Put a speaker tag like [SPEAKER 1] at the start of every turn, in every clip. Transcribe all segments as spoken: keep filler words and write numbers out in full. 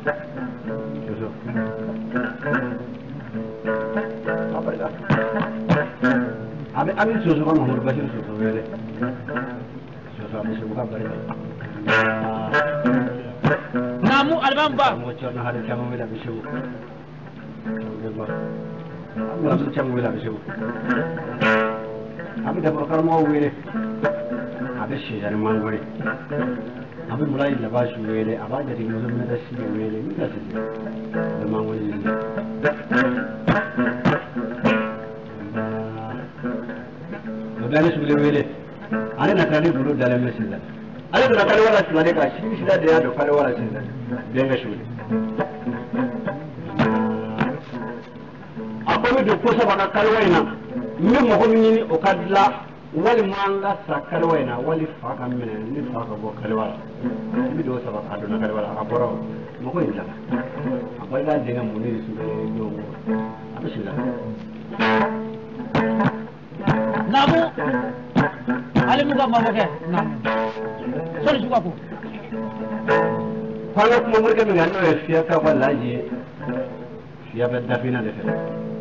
[SPEAKER 1] Abi abi susu kan Muhammad Bashir susu wele. Susu abi susu kan bari.
[SPEAKER 2] Namu albamba.
[SPEAKER 1] Mo chorna hade chamu wela bi susu. Abi abi chamu wela bi susu. Abi da bakar mo wele. Abi shi jar mangore. Abi mulai la bashi wele abaja di muzo na da shi wele mi da shi. Da mangore ni. Dale sulle wele ale na kale bulu dale mesila ale na kale wala tulale ka shi shi da ya do kale wala sinda denga shule akomi do ko saba ka kale wayna mi mo ko ni o kadla wali manga sa kale wayna wali fa ka mene ni fa ka bo kale wala mi do saba ka do na kale wala akoro mo ko illa akoy da denga mo ni su do abishila Namu ale muga mamoke namu soli suka ko kwalo ko mo ke mi ganno e fiya ka wallahi fiya be dafina de fe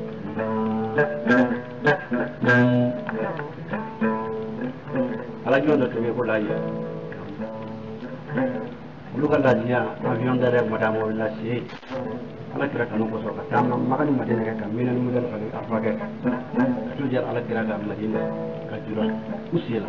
[SPEAKER 1] ala jondo to ko laye lu kan dajiya avion dare madamo la si ala kira kanu ko so ka tamma magani madina ka minan mudal fa afage tujar ala kira ka madina ka jura usila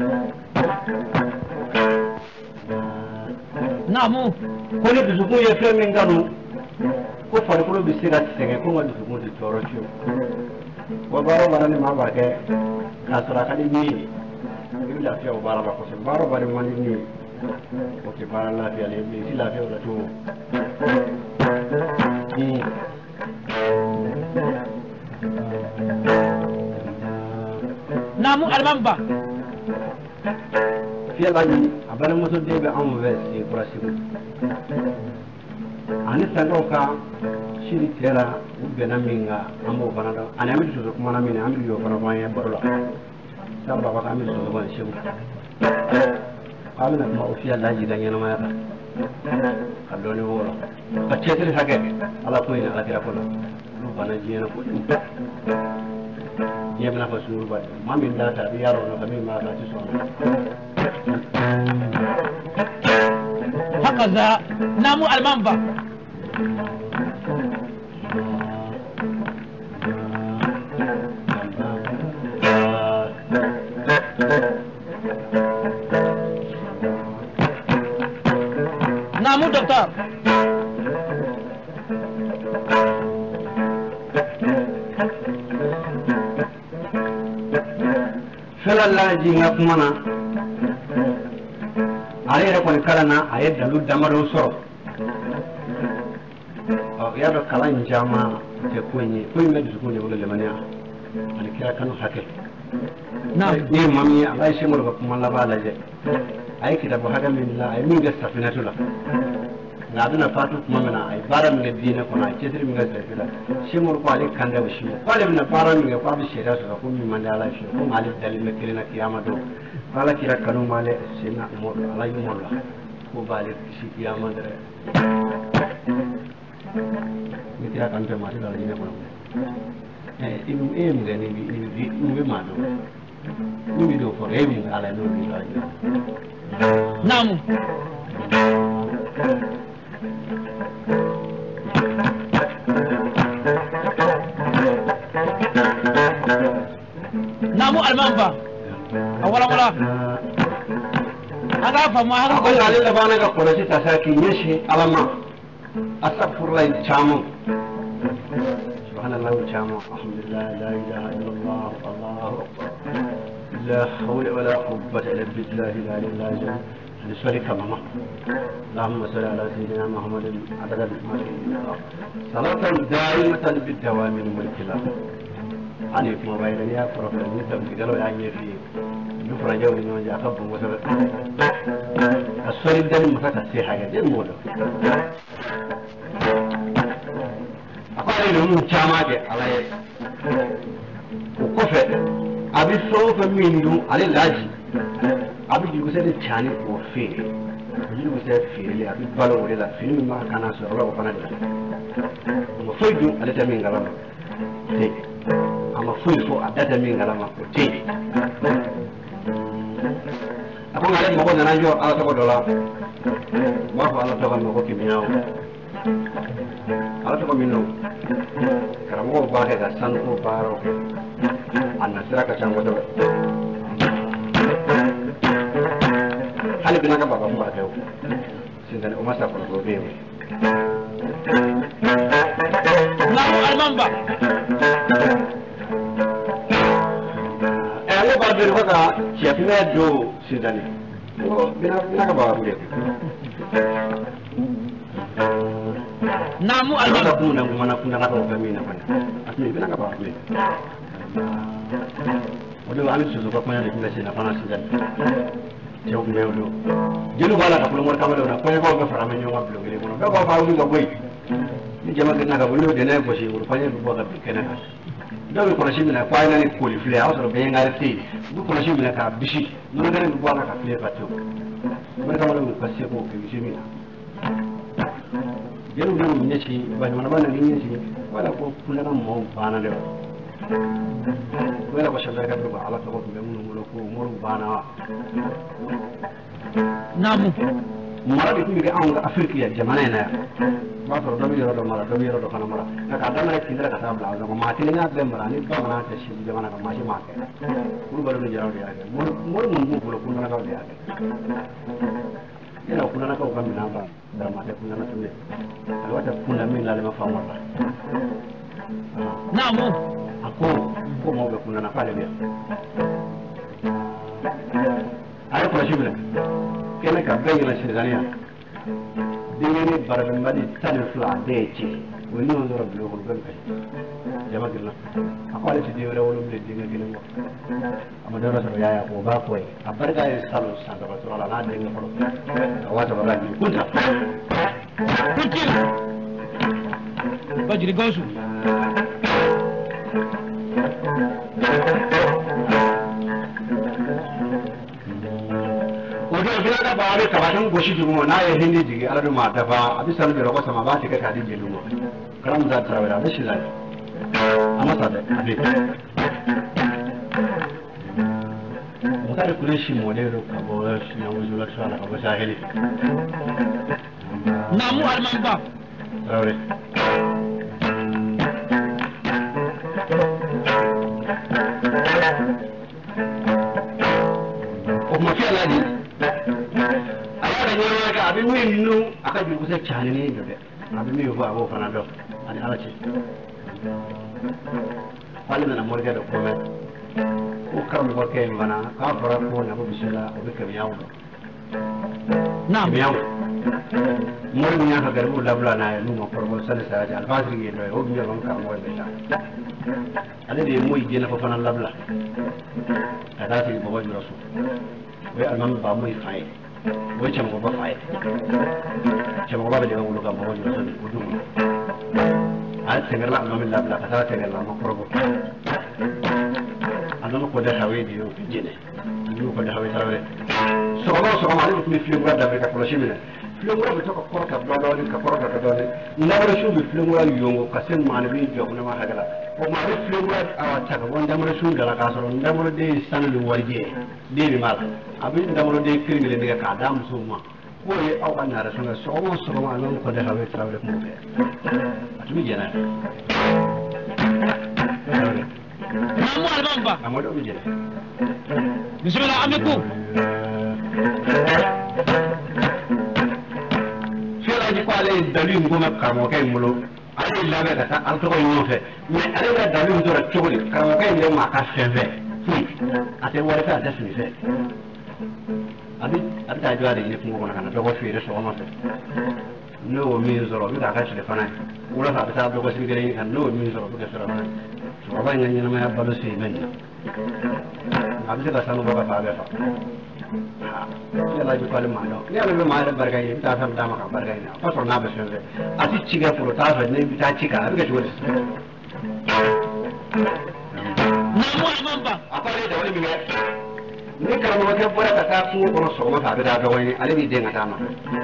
[SPEAKER 1] namu ko ni dusuku ye femme nganu ko fare ko bi sira tege ko ngadu dusuku di toro ciu ko baro barani ma barke ka sura ka di ni ni la fiya bara ba ko se baro bare mo ni ko ke bara la fiya le bi la fiya la to Namu albamba fiya bani abana moto debe en veste pour assurer ani sango ka shiri tera ubena minga ambo banada ani ami tuzo kuma na mine ami yo fara maya barola samba ba ami tuzo ban shebu amina kuma ofiya laji ganya na maya kalloni wala ka cetri hage ala ko ina ala kira ko lu bana jena ko yebna ko suru ba mami ndata bi yaro no kami ma ta ci so hakaza namu almamba namu doktor fela jinga kumana ale yɛrɛ kɔni kalan na a ye dalu damadɔ sɔrɔ ɔ y'a dɔn kalan caman tɛ ko in ye ko in bɛ dusukun de bolo lemaniya ani kira kanu hakɛ ni ye maa min ye ala ye sɛmɔri ka kuma laban lajɛ a ye kitabu hakɛ min dilan a ye min kɛ safinɛtu la nka a bɛna fatu tuma min na a ye baara min kɛ diinɛ kɔnɔ a ye cɛsiri min kɛ sɛfi la sɛmɔri ko ale kan tɛ o si ma ko ale bɛna baara min kɛ ko a bɛ sariya sɔrɔ ko min man di ala ye fiyewu ko ale dalen bɛ kelen na kiyama don ala kira kanu male sena mo ala yumo la ko bale kisi kiyama dere ni kira kan te mari dal dine ko eh ibu em gani bi bi ni be mado ni bi do ko e bi ala no bi la nam namu almamba awala wala aga fa ma aga ko ale la bana ga ko ci tasaki yeshi alama astaghfirullah chamu subhanallah chamu alhamdulillah la ilaha illallah allahu akbar la hawla wala quwwata illa billah la ilaha illa لسؤالك ماما اللهم صل على سيدنا محمد عدد المسلمين صلاة دائمة بالدوام الملك له عليكم وبين يا فرق النسب قالوا يعني في نفر جو من جاء خب وسبب السؤال الدم فتح في حاجة دي الموضوع أقول لهم جامعة على وقفة أبي صوف من دون على اللاجئ أبي يقول سيد الثاني وفيه jiru se fili abi balo wala la fili ma kana so ro ko na de mo foydu ala ta min galama te ama foy fo adata min galama ko te ako ngale mo ko na jo ala to ko dola ma ko ala to ko ko kimiyaw ala to ko minno karamo ba ke ga san ko baro anna sira ka chango to hali bina ka baba mba dew sindane o masa ko go bewe
[SPEAKER 2] namu almamba
[SPEAKER 1] e ale ba be ko ka chef me do sindane ko bina bina ka baba bewe
[SPEAKER 2] namu almamba
[SPEAKER 1] ko na ko mana kuna ka ko gamina bana asmi bina ka baba bewe odo ami suzu ko mana ni sina fana sindane yow meew do jëlu bala ka lo mo kamalo na ko ko ko fara me ñoo ngablo ngi mo ko fa wu nga boy ni jama gëna ka bu ñu dene ko ci wu fa ñu bo ga bi kene ka do ko ci mina ko ay na ni ko li fle awso be nga rete bu ko ci mina ka bishi no nga ni bo ga ka fle patio mo kamalo ko ci ko ke ci mina jëlu do ñu ci ba ñu na ba na ni ci wala ko kula na mo bana de wala ko shabaka ka do ala ko be mu mo ko mo bana
[SPEAKER 2] namu
[SPEAKER 1] mara bi tumi an ga afrika ya jamana na ba to do yoro do mara do yoro do kana mara ka da mara kindra ka tabla ga ma tele na be mara ni ba mana ta shi jamana ka ma shi ma ke ku ba do jaro ya ga mo mo mun mu ko kun na ka ya ga ina kun na ka ko min na ba da ma ta kun na tumi alwata kun na min la ma fa mara
[SPEAKER 2] namu
[SPEAKER 1] ako ko mo be kun na fa le be ay ko shi bele kene ka bɛɛ la sirigania dingene barabe madi tani fila bɛɛ cɛ o ni o dɔrɔn bilo kɔnɔ bɛɛ bɛ jama gilna a ko ale ti den wɛrɛ wolo bilen denkɛ kelen kɔ a ma dɔrɔn sɔrɔ yaya ko o b'a fɔ ye a barika ye salo san saba sɔrɔ la n'a denkɛ fɔlɔ a waa saba la jiri kunta
[SPEAKER 2] kunti ba jiri gawsu
[SPEAKER 1] da ba ne kabatin goshi dumo na ya hindi jigi ala ma dafa abi sanu da rokosa ma ba ta ka dije lumo karam za ta rawara da shi zai amma sa da abi mu ka da kullun shi modelo ka bo shi na wuzu la sala ka bo sahili
[SPEAKER 2] namu almamba
[SPEAKER 1] rawre o ma fi ala di abin min nu aka ji kusa chani ne da abin mi fa abo fana do ani ala ce wala na morga da kuma ko karam ko kai bana ka fara ko na bu bisala o bika yawo
[SPEAKER 2] na
[SPEAKER 1] yawo mo ni ya ka garbu labla na ya nu ma farko sala sa ja alfasri ne do o bi ban ka mo da ta ale de mo yi na fa fana labla kada ti bo jiro su we alman ba mo yi fai we cham ko ba fai cham ko ba de ko ka bo jiro su ko dum al tegerla no min labla ka tegerla mo probo andon ko da hawe di yo jene ndu ko da hawe tawe so ko so ko mali mi fi ngura da be ka ko shimina fi ngura be to ko ko ka do do ka ko ka do ne ndamara shu bi fi ngura yongo ka sen mani bi jo ko ma hagala ko ma ri fi ngura a ta ko ndamara shu gala ka so ndamara de sanlu warje de bi mala abi ndamara de kirngile de ka dam so ma ko ye aw kan na rasul so mo so ma non ko da hawe tawe ko be atumi jena
[SPEAKER 2] namu albamba
[SPEAKER 1] amodo mi jena
[SPEAKER 2] bismillah amiku
[SPEAKER 1] fela ji ko ale dalu ngoma kamo kay mulo ale labe ka ta alto ko nyofe mais ale la dalu ndora chogoli kamo kay ndem ma ka feve ate wala ta dasmi fe abi ata jwade ni ko ngona kana dogo fi reso ma fe no mi zoro bi ka ka shi fana wala ta ta dogo shi gere kan no mi zoro bi ka sura fana so ba ngani na ma balo se men abi ka sanu ba fa ba fa yalla ji ko ma do ya be ma da barga yi ta fa da ma ka barga yi fa so na be se ati ciga furo ta fa ne bi ta cika abi ka jore
[SPEAKER 2] namu albamba
[SPEAKER 1] apare da wani mi ni karamɔgɔ kɛ bɔra ka taa kungo kɔnɔ sɔgɔma fɛ a bɛ taa dɔgɔ ɲini ale b'i den ka taa ma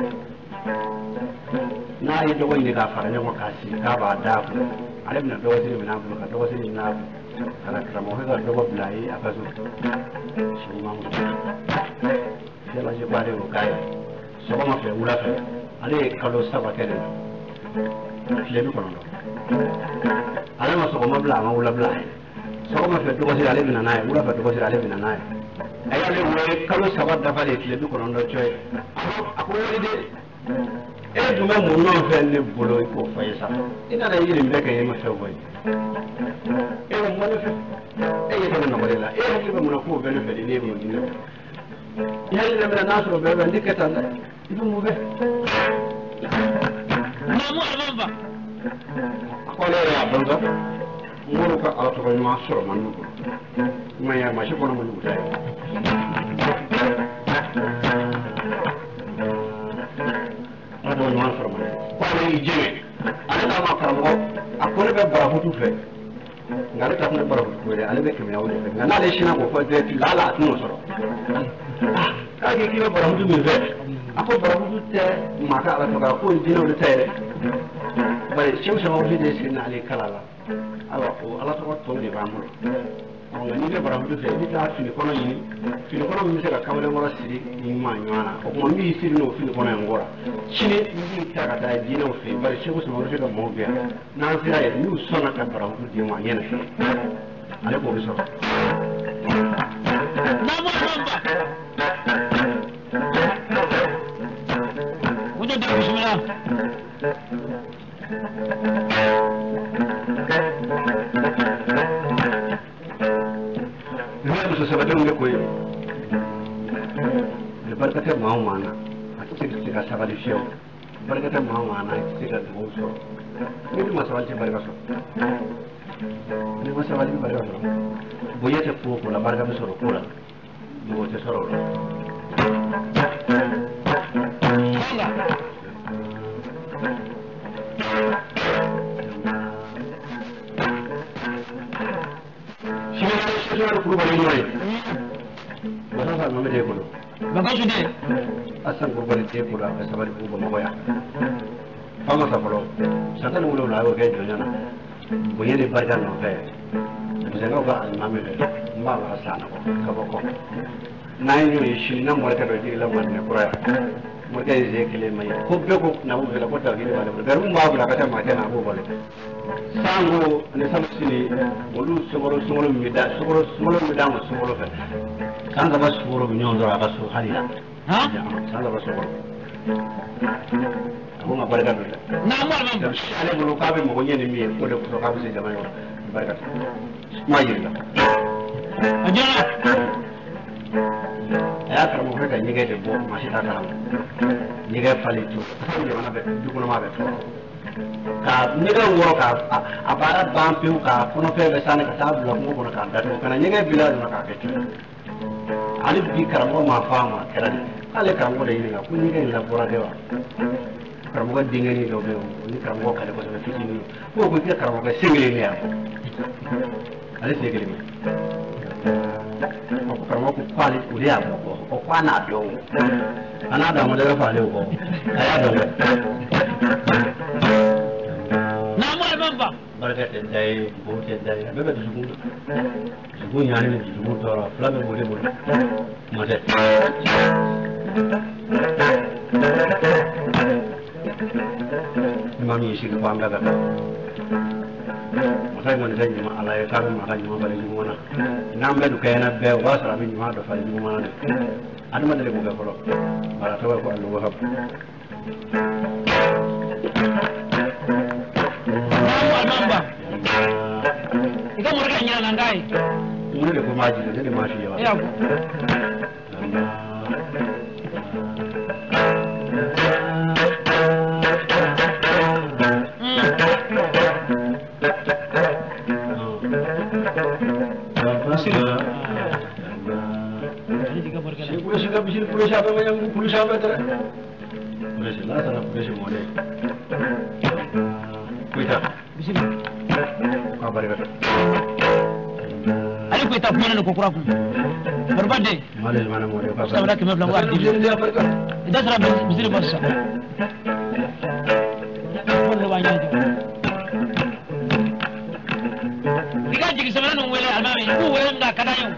[SPEAKER 1] n'a ye dɔgɔ ɲini k'a fara ɲɔgɔn k'a sigi k'a b'a da kun ale bɛna dɔgɔsiri minɛ a bolo ka dɔgɔsiri ɲini a kun ka na karamɔgɔ ka dɔgɔ bila a ye a ka so sɔgɔma jɛlaji ba de y'o k'a ye sɔgɔma fɛ wula fɛ ale ye kalo saba kɛ de la tile bi kɔnɔntɔn ale ma sɔgɔma bila a ma wula bila a ye sɔgɔma fɛ dɔgɔsiri ale bɛna n'a ye wula fɛ dɔgɔsiri ale bɛna n'a ye a y'ale wele kalo saba dafalen tile bi kɔnɔntɔn cɔ ye a ko wele de e dun bɛ mun nɔfɛ ne bolo i k'o fɔ ye sa i nana yiri min bɛ kɛ e ma fɛn fɔ ye e bɛ mun ne fɛ e ye ne nɔgɔ de la e hakili bɛ mun na k'o bɛ ne fɛ de ne ye mun di ne fɛ i hakili bɛ n'a sɔrɔ bɛɛ bɛ ne kɛ tan dɛ i bɛ mun fɛ. a ko ale yɛrɛ y'a dɔn sa n k'olu ka ala tɔgɔ ɲuman sɔrɔ man n'u bolo ma ye masi kɔnɔ ma n'u ta ye. ɲuman sɔrɔ man ko ale y'i jɛngɛ ale n'a ma karamɔgɔ a ko ne bɛ barafutu fɛ nka ale ta kun bɛ barafutu wele ale bɛ kɛmɛ wele fɛ nka n'ale sinna k'o fɔ direct la ala a tɛn'o sɔrɔ k'a k'i k'i bɛ barafutu min fɛ a ko barafutu tɛ maa ka ala tɔgɔ ko jinɛw de ta ye dɛ bari seku sababu de sigi n'ale kala la ayiwa o ala tɔgɔ tɔw de b'an bolo nka n'i bɛ barafutu fɛ i bɛ taa fini kɔnɔ ɲini fini kɔnɔ min bɛ se ka kamalen kɔrɔ siri ni ɲuman ɲɔgɔn na o tuma n b'i siri n'o fini kɔnɔ in kɔrɔ sini n b'i ta ka taa jinɛw fɛ yen bari seku sababu bɛ se ka maaw bɛ yan n'an sera yen n'u sɔnna ka barafutu di ma ɲɛna ale k'o bɛ sɔrɔ. muso sabadenw bɛ ko ye barika tɛ maa o maa na a tɛ se ka sabali fiyewu barika tɛ maa o maa na a tɛ se ka dugawu sɔrɔ n'i dun ma sabali tɛ barika sɔrɔ n'i ma sabali tɛ barika sɔrɔ bonya tɛ ko o ko la barika bɛ sɔrɔ ko la dugawu tɛ sɔrɔ o la. Kulubali ɲuman ye wasa sa nɔ bɛ den bolo bakaju de asan kulubali den bolo a bɛ sabali bugu bamakɔ yan fama sa fɔlɔ san tan ni wolonwula a y'o kɛ jɔnya na bonya ni barika nɔfɛ misɛnkaw ka alimami fɛ n b'a la san nɔgɔ ka bɔ kɔ n'an ye ɲɔgɔn ye sini na mɔrikɛ dɔ jigila mɔrinɛ kura yan mɔrikɛ ye zen kelen ma ye ko bɛɛ ko na b'o fɛ ko tawhidi b'ale bolo garibu b'a bila ka taa maa kɛ na a b'o balo sango ani samusini olu sokoro sunkalo min bɛ da sokoro sunkalo min bɛ d'a ma sunkalo fɛ san saba sokoro bɛ ɲɔgɔn sɔrɔ a ka so hali la san saba sokoro a ko n ka barika don dɛ ale bolo k'a bɛ mɔgɔ ɲɛ ni min ye o de kosɔn k'a bɛ se jama yɔrɔ barika kuma yiri la a y'a karamɔgɔ fɛ ka ɲɛgɛn de bɔ maa si t'a kalama ɲɛgɛn falen to jamana bɛ du kɔnɔma bɛ tɔɔrɔ ka ɲɛgɛn wɔrɔ ka a baara ban pewu ka kɔnɔfɛn bɛ sanni ka taa bila kungo kɔnɔ k'a datugu ka na ɲɛgɛn bila dɔrɔn k'a kɛ cogo ale bi karamɔgɔ ma fɔ a ma kɛra de k'ale karamɔgɔ de ɲininka ko ɲɛgɛn in labɔra de wa karamɔgɔ denkɛnin dɔ bɛ yen ni karamɔgɔ ka di kosɛbɛ fitinin ko ko i ka karamɔgɔ sen kelen de yan ale sen kelen karamɔgɔ ko k'ale o de y'a bɔ o k'a n'a dɔn a n'a dɔn a ma dɛ fɔ ale kɔ a y'a dɔn dɛ. barika tɛ da ye dugawu tɛ da ye a bɛɛ bɛ dusukun dusukun ɲaani ni dusukun tɔɔrɔ fila bɛ boli bolo kuma tɛ. maa min y'i sigi fɔ an bɛɛ ka taa masa in kɔni tɛ ɲuman ala ye k'a bɛ maa ka ɲuman bali juguman na n'an bɛɛ dun kɛɲɛna bɛɛ o b'a sɔrɔ a bɛ ɲuman dɔ falen juguman na dɛ adamaden de b'o kɛ fɔlɔ bara tɔgɔ ye ko alu wahab.
[SPEAKER 2] I ka morikɛ ɲɛna n'a ye.
[SPEAKER 1] Ne de ko maa jigin ne de maa f'i ye wa.
[SPEAKER 2] E y'a fɔ. Polisi ka bisiri polisi a bɛ ma ɲɛ polisi a bɛ tɛ. Polisi n'a sara polisi mɔden. Koyita. Bisiri. K'a barika.
[SPEAKER 3] ale ko ita kuma ne ko kura ku barbade
[SPEAKER 1] malal mana mo de
[SPEAKER 3] sa wala kema blanco adi ida sara bisiri bassa ko ba nyaade diga jigi sama no wele almami ku wele nga kada yo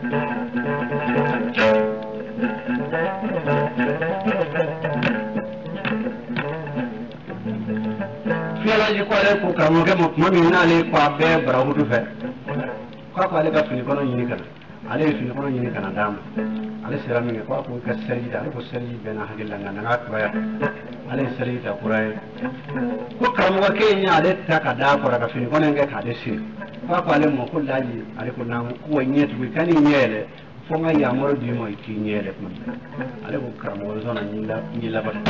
[SPEAKER 1] fialaji ko ale ko kamo ke mo mami na ale ko abe barahudu fe ko ko ale ka fini kono yini kana ale fini kono yini kana dam ale sera mi ko ko ka seri da ko seri be na hagilla ngana na ko ya ale seri da kurai ko kamo ke ni ale ta ka da ko ka fini kono nge ka de si ko ko ale mo ko laji ale ko na ko nyetu kani nyele fo nga ya moro di mo ki nyele ko ale ko kamo zona nyila nyila ba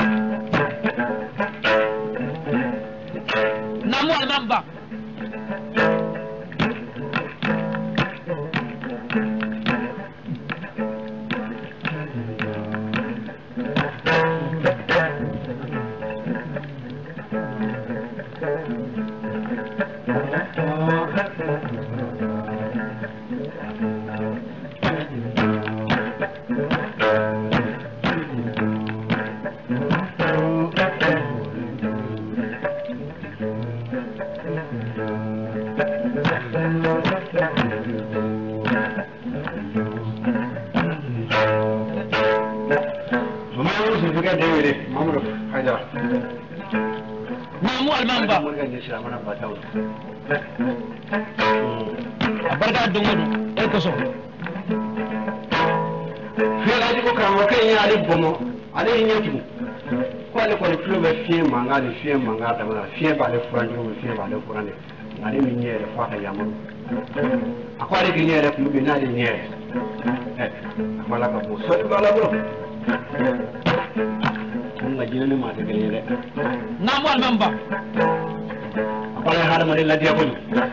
[SPEAKER 3] namu almamba namu almamba barka dungudu e ko so
[SPEAKER 1] fialaji ko kamo ke ni ale bomo ale nyetu ko ale ko flo be fie manga le fie manga da ma fie ba le furanjo mo fie ba le furande ale mi nyere fa ka yamo akwale ki nyere ku bi na le nyere eh mala ka bo so ba la bo nga jina ni ma de gele
[SPEAKER 3] namu almamba
[SPEAKER 1] akwale hada ma de la dia ko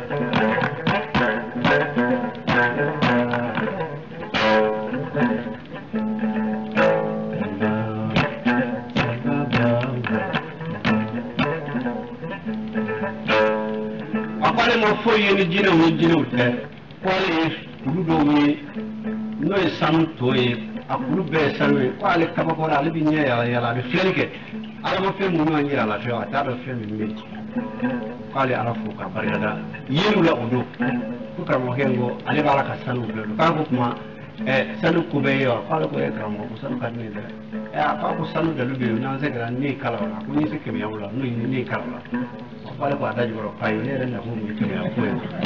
[SPEAKER 1] akwale mo fo yeni jina wo jina wo te kwale kulu do wi no e sanu to e akulu be sanu e kwale kaba ko ala bi nya ya ya la be flenke ala mo fe mo no nya la fe ata do fe mi mi kwale ala fu ka barada yenu la odo ko ka mo hengo ale bala ka sanu be ka ko kuma e sanu ko be yo kwale ko e ka mo sanu ka ni de e aka ko sanu de lu be na se gra ni kala la ko ni se ke mi amula no ni kala la kwale ko adaji boro pai ne na ko mi ke ya ko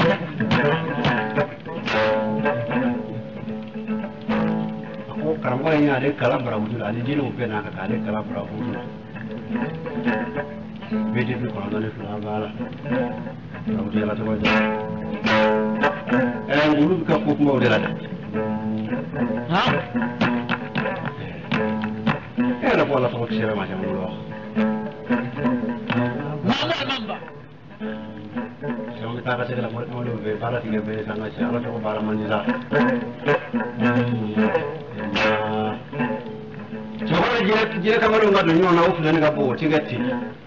[SPEAKER 1] ko karamɔgɔ in y'ale kalan barabudu la ani jinɛw bɛɛ n'a kan k'ale kalan barabudu la bɛɛ de bi kɔnɔntɔn ni fila b'a la barabudu yɛlɛ tɔgɔ jɛ ɛɛ olu bɛ ka ko kumaw de la dɛ e yɛrɛ bɔ la tɔgɔ kisɛ bɛ ma caman bolo wa caman bɛ taa ka segin la mɔdɛw bɛ baara tigɛ bɛɛ san ka se ala tɔgɔ baara man di la cɛkɔrɔba jire jire kamalenw ka don ɲɔgɔn na o filɛ ni ka bɔ o tɛ kɛ ten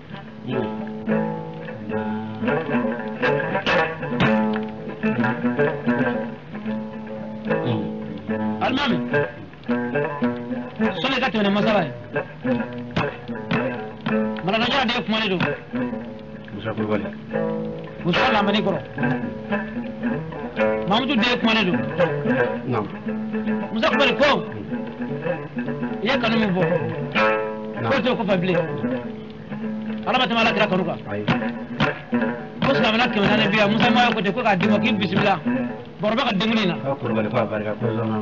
[SPEAKER 3] alimami sɔni ka tɛmɛ masala ye marakajara de ye kumalen don
[SPEAKER 1] musa kulubali
[SPEAKER 3] musa lamani kɔrɔ mamudu de ye kumalen don
[SPEAKER 1] naam
[SPEAKER 3] musa kulubali ko i ye kanu min fɔ ko t'o kɔfɛ bilen ala ma tɛmɛ ala kira kanu kan ko silamɛna kɛmɛ naani bi yan musa ma ye ko ten ko k'a d'i ma k'i bisimila bɔrɔbɛ ka denkuli na
[SPEAKER 1] ko kulubali ko a barika ko zɔnna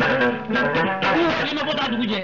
[SPEAKER 3] i ma bɔ taa dugu jɛ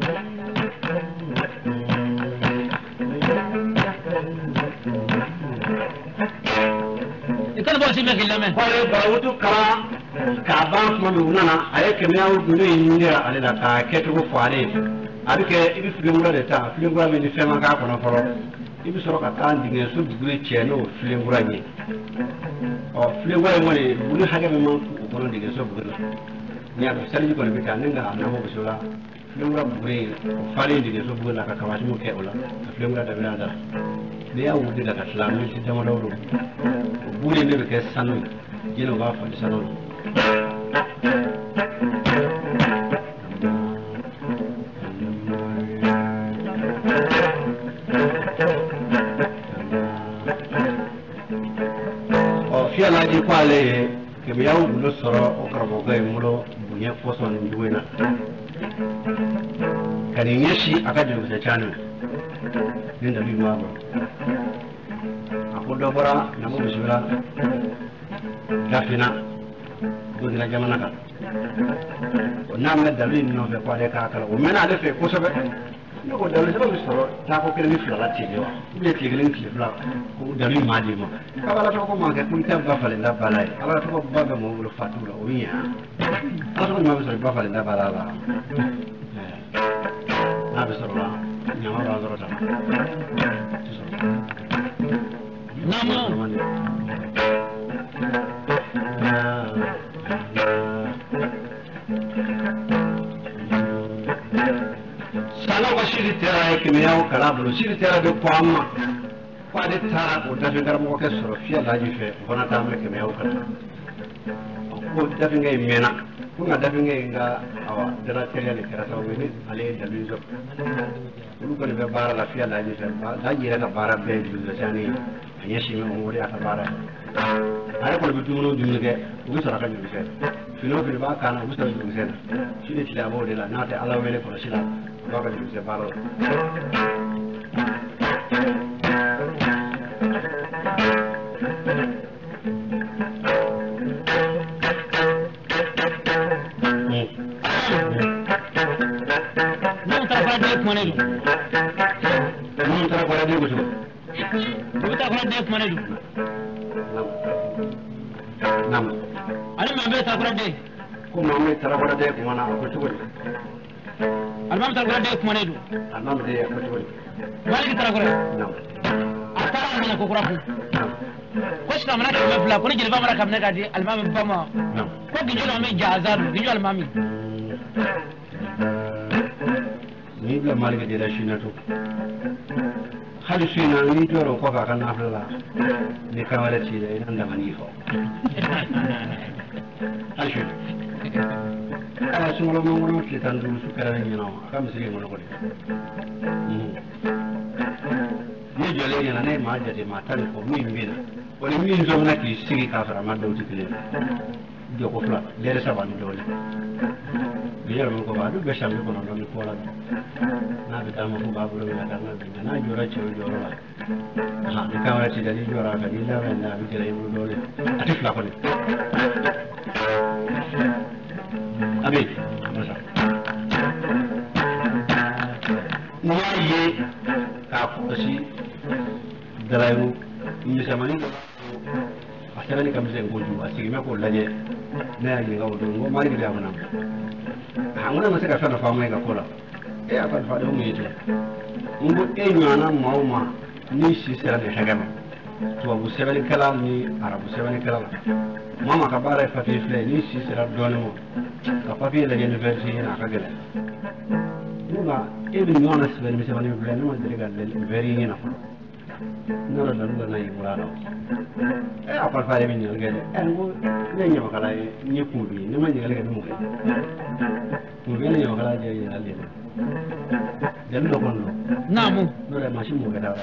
[SPEAKER 3] i kana bɔ si mɛ k'i lamɛn
[SPEAKER 1] k'ale barabudu kalan k'a ban tuma min u nana a ye kɛmɛyaw gundo in ɲinira ale la k'a kɛcogo fɔ ale ye a bɛ kɛ i bɛ filenkura de ta filenkura min ni fɛn ma k'a kɔnɔ fɔlɔ i bɛ sɔrɔ ka taa dingɛ so dugu ye cɛ n'o filenkura ye ɔ filenkura in kɔni bulu hakɛ min man k'o kɔnɔ dingɛ so bugu la n'i y'a dɔn seliji kɔni bɛ taa ne ka a nafɔ bɛ so la filenkura bugu in o falen dingɛ so bugu la ka kabatigiw kɛ o la ka filenkura daminɛ a da n'i y'a wuli la ka tila miniti damadɔ o bugu in de bɛ kɛ sanu ye jinɛw b'a fali sanu na fiya laji kwale ke mi yaw bulo soro o karabo gay mulo bunye foso ni duwena kani nyeshi akaje se chanu ninda bi mabo ako dobora na mo bismillah dafina do dina jamana ka o namna dalil no be kwale ka kala o mena de fe ko sobe no ko dalil sobe soro ta ko kele ni fala tije wa be tije ni fala ko dalil ma di mo kala to ko ma ke kun ta ba fale da balai ala to ko ba ga mo lo fatula o nya ala to ma be soro ba fale da balala na be soro la nya ma ba soro ta na mo shiri tera yake me yawo kala bulu shiri tera de ko amma ko de tara o dafe gar mo ke soro fiya laji fe bona ta me ke me yawo kala ko dafe ngay mena ko na dafe ngay nga awa dara tere le kara taw ni ale dalu zo ko ko be bara la fiya laji fe ba laji ra bara be du zo tani anya shi me mo ri ata bara ay ko be dumuno dumne ke ko sara ka ni fe filo filo ba kana ko sara du fe shiri tila bo de la na te ala wele ko shila Baga di se balo.
[SPEAKER 3] Non ta fara de monelu.
[SPEAKER 1] Non ta fara de gusu.
[SPEAKER 3] Non ta fara de monelu.
[SPEAKER 1] Nam.
[SPEAKER 3] Ali mambe ta fara de.
[SPEAKER 1] Ko mambe ta fara de ko mana ko tugo.
[SPEAKER 3] Almam tar gode ko manedu
[SPEAKER 1] almam de ko to
[SPEAKER 3] wali tar gore
[SPEAKER 1] no
[SPEAKER 3] atara mana ko kurafu ko shi mana ka mabla ko jilba mara kam ne gadi almam bama
[SPEAKER 1] no
[SPEAKER 3] ko ginjo na me jazar ginjo almami
[SPEAKER 1] ni bla malika de rashina to hali shina ni to ro ko ka kan afla ni ka wala ci da idan da mani fo hali shina ala sungolo mongono ci tan du su kala ni no kam sigi ngono ko ni jole ni na ne ma jade ma tan ko mi mbina wala mi nzo na ki sigi ka fara ma do ti kile do ko fla dere sa ban dole bi yar mo ko ba du be shambe ko non ni ko la na be ta mo ko ba bu ro na tan na na jora ci jora la ha ni ka wala ci da ni jora ka ni la na bi kile mu dole ati fla ko ni Abi, masa. Niye ka kusi dalayu misamani asana ni kamse ngoju asigi me ko laje na yi ga wodo ngo mari ga amana hanguna masa ka fana fama ga kola e aka fa do mu yete ngo e nyana mauma ni si sera de hagama to abu sebani kalam ni arabu sebani kalam mama ka bare fa fi fle ni si sera dole mo ka papi la university na ka gele nuna even nyona sebani mi sebani fle no de ga le very ni na ko no la no na yi wala e aka fa le mi ni gele en go ne nyo kala ni ku bi ni ma ni gele mo ko mo gele nyo kala je ni ale den lo kono
[SPEAKER 3] namu
[SPEAKER 1] no le ma shi mo ga da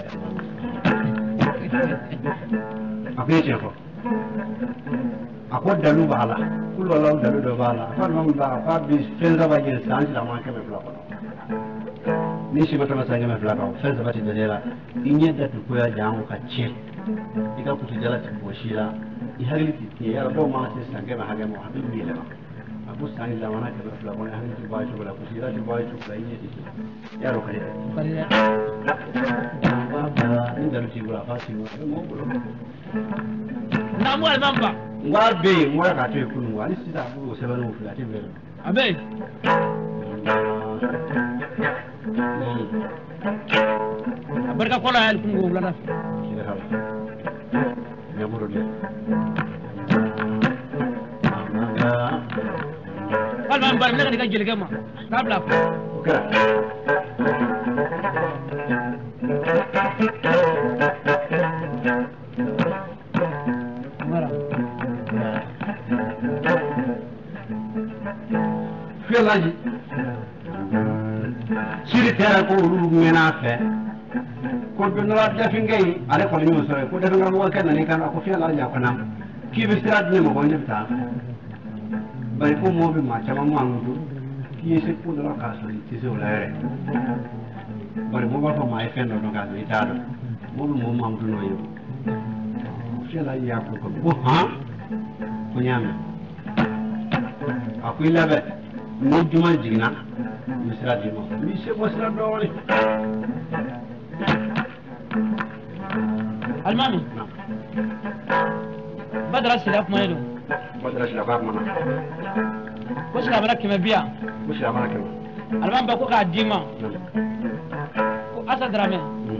[SPEAKER 1] akwai ce ko akwai dalu bala kullu law dalu do bala fa non ba fa bi fenza ba je san da ma ke me flako ni shi mata masa me flako fenza ba ti da dela inye da ku ya jamu ka ce ika ku tijala ta boshira i hali ti ya rabo ma sai sange ma hage mo habib ni le abu sani da wana ke me flako ne hali ti ba shi bala ku tira ti ba shi ku inye ti ya ro kare
[SPEAKER 3] kare
[SPEAKER 1] inda ruci gura fasi mo
[SPEAKER 3] namu almamba
[SPEAKER 1] ngwa be mo ka to ikunu wa ni sita bu se banu fu ati be
[SPEAKER 3] abe abarka kola hal kungo blana
[SPEAKER 1] kire hala me muro de
[SPEAKER 3] almamba bar ne ka jil gama kabla
[SPEAKER 1] okay fielaji siri tera ko ru ngena fe ko donora dafi ngay ale ko ñu so ko dafa ngam wakana ni kan ko fielaji ko nam ki be sira ni mo ko ni ta bari ko mo bi ma chama mangu ki se ko dora ka so ti so la re bari mo ba fa mai fendo no ga ni ta do mo mo mangu no yo fielaji ya ko ko ha ko nyame aku ilabe mo juma jigna misra dimo mi se ko sra dole
[SPEAKER 3] almami badra silaf moyedo
[SPEAKER 1] badra silaf mana
[SPEAKER 3] ko sila baraka me biya
[SPEAKER 1] ko sila baraka
[SPEAKER 3] almami ba ko ka dima ko asa drame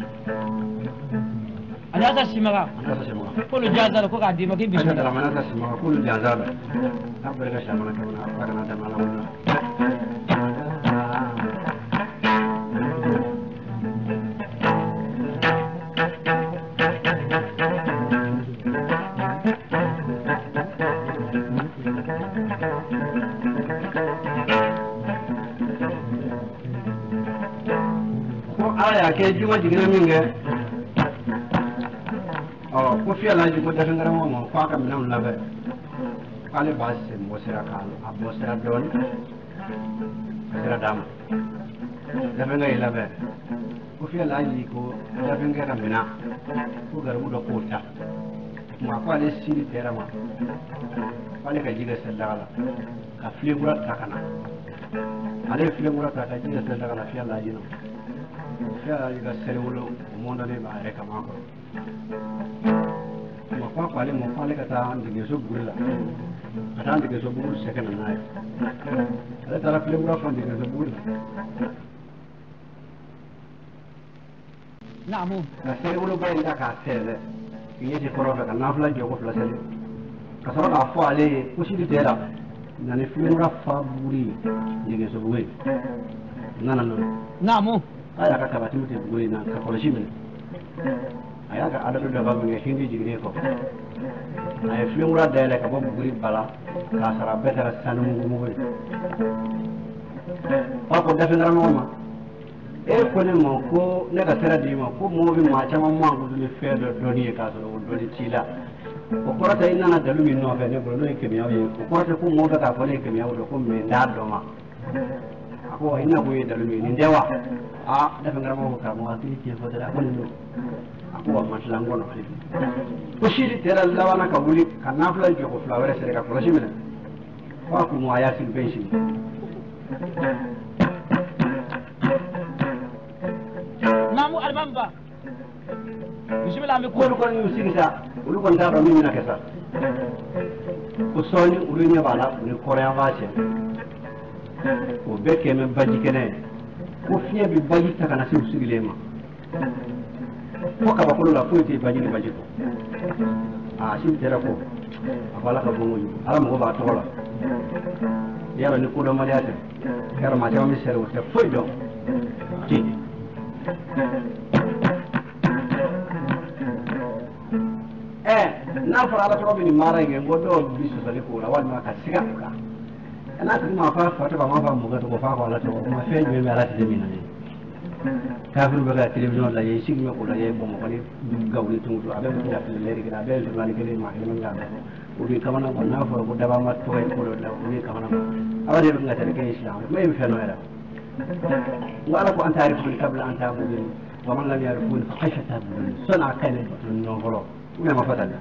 [SPEAKER 3] ana asa simaga
[SPEAKER 1] asa simaga
[SPEAKER 3] ko lu jaza ko ka dima ke bi
[SPEAKER 1] asa drame asa simaga ko lu jaza apa yang saya makan apa kena ada malam ini kok ayah ke cuma jigna minggu oh kok via lagi kok dah dengar ngomong kok akan menang labe kali bahasa mosera kalau mosera don mosera dam dapat nggak ilabe ko fi lagi ko dapat nggak kamina ko garu do kota ma ko ale siri terama kali ka jiga sallala ka fili burat ta kana ale fili burat ta jiga sallala fi lagi no fi lagi ka sere wolo mo ndale ba re kama ko ma ko kali mo kali ka ta ndige so burla ada ndige so buru second na ada tara fili burat fa ndige so burla
[SPEAKER 3] naamu
[SPEAKER 1] na sere wolo ba ida ka sere yeti korofe ka nafla jogo fla sele ka soro ka fo ale kusidi tera na ne fura fa buri ndige so buwe nana no
[SPEAKER 3] naamu
[SPEAKER 1] aya ka tabati mute buwe na ka koloshi men aya ka adadu da ba ngi hindi jigre ko ay fura dele ka bo buri bala ka sara betara sanu mu mu pa ko dafa ngara mama e ko ne mo ko ne ka tera di mo ko mo bi ma chama mo ko ni fedo doni ka so doni tila ko ko ta ina na dalu mi no fe ne ko no ke mi awi ko ko ta ko mo ka ko ne ke mi awi ko me da do ma ako ina ko ye dalu mi ni dewa a da ngara mo ka mo ati ke fo da ko ni ako ma tla ngono ali ko shiri tera lawana ka wuli ka nafla jo ko flawere sere ka ko shi mena ko ko mo aya sil be shi namu albamba bismillah me ko ko ni sigisa ulu ko ndaba mi na kesa ko soni ulu nya bala ni korea vache ko beke me baji kene ko fiye bi baji ta kana si usigilema ko ka ba ko la fuiti baji ni baji ko a shi tera ko abala ka bongo ala mo ba to la yara ni ko do ma yata yara ma jaw mi sero te foi do ti eh na fara ala to bi mara nge ngodo bisu sali ko wal ma ka siga ka ana ko ma fa fa to ba ma fa mu ga to fa ko ala to ma fe me ala ti mi na ni ka fu ba ga television la ye sigme ko la ye bo mo ko ni gawli tungu abe mo ya tele leri ga be to mali ke ma ke ma ga o bi kamana ko na fa ko daba ma to ko la o bi kamana ko awade nga tele ke islam me mi fe no era wala ko anta arifu qabla an ta'budu wa man lam yarifun fa kayfa ta'budun sana kana no golo una ma fatala